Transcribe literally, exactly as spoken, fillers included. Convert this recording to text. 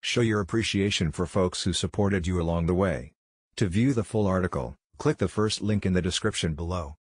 Show your appreciation for folks who supported you along the way. To view the full article, click the first link in the description below.